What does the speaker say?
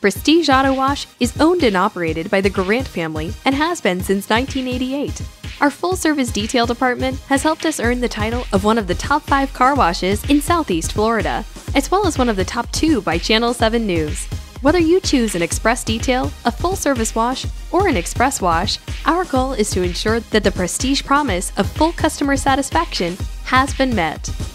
Prestige Auto Wash is owned and operated by the Garant family and has been since 1988. Our full-service detail department has helped us earn the title of one of the top 5 car washes in Southeast Florida, as well as one of the top 2 by Channel 7 News. Whether you choose an express detail, a full-service wash, or an express wash, our goal is to ensure that the Prestige promise of full customer satisfaction has been met.